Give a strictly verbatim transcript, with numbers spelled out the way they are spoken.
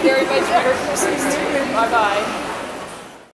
very much. Merry Christmas to you. Bye bye.